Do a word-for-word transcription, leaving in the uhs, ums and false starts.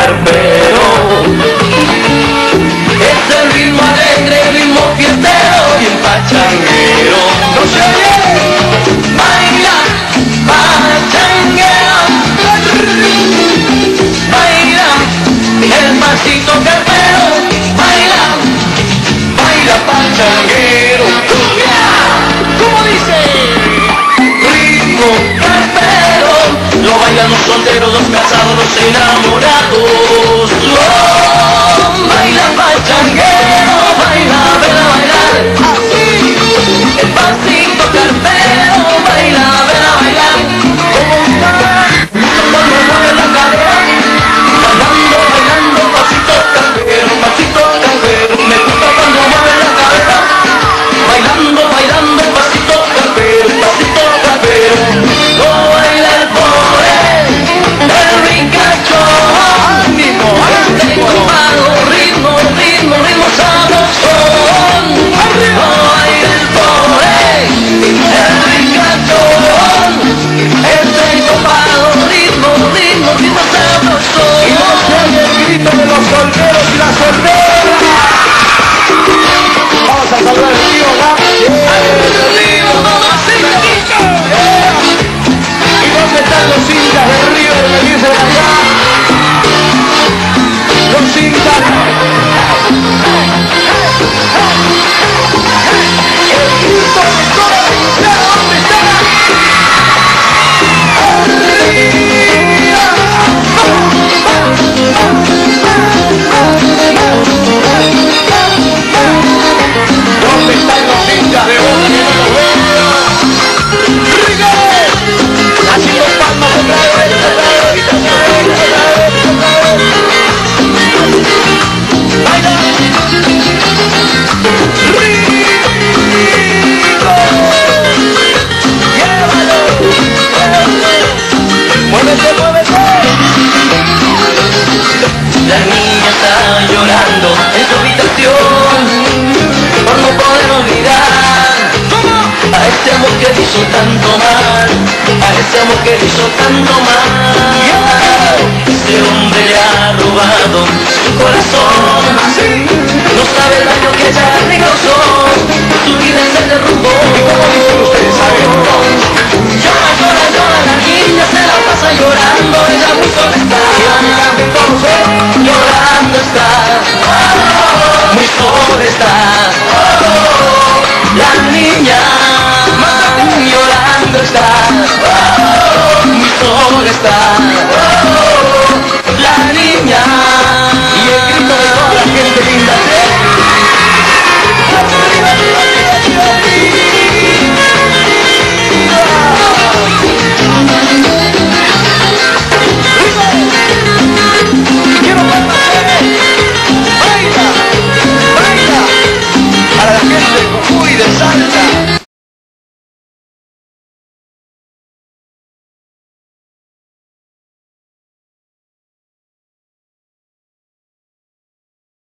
carpero. Es el ritmo alegre, el ritmo fiestero y el pachanguero. ¡No se oye! Baila, pachanguero. Baila, el pasito carpero. Baila, baila pachanguero. ¿Cómo dice? Ritmo carpero. Lo bailan los solteros, los casados, los enamorados. Oh, baila pachanguero, baila, vela bailar. Así, el pasito carpero, baila, vela bailar. ¿Cómo está? Cuando mueve la cadera, bailando, bailando, pasito carpero, pasito carpero. Me gusta cuando mueve la cadera, bailando, bailando, pasito carpero, pasito carpero. No baila el pobre, el ricachón. Este compado, ritmo, ritmo, ritmo sabrosón. No baila el pobre, el ricachón. Este compado, ritmo, ritmo, ritmo sabrosón. Y no se oye el grito de los solteros y las solteras. Vamos a saludar al río, ¿no? ¡Al río, mamacita! ¿Y dónde están los hinchas del río de venirse de allá? Los hinchas. El grito de toda la hinchada, ¿dónde está? ¿Dónde están los hinchas de Boca que no los veo? ¡Rico! Así los palmas otra vez, otra vez, otra vez, otra vez, otra vez. ¡Baila! ¡Rico! ¡Llévalo! ¡Muévete, muévete! La niña está llorando en su habitación por no poder olvidar a ese amor que le hizo tanto mal, a ese amor que le hizo tanto mal. Ese hombre le ha robado su corazón, no sabe el daño que ella le causó.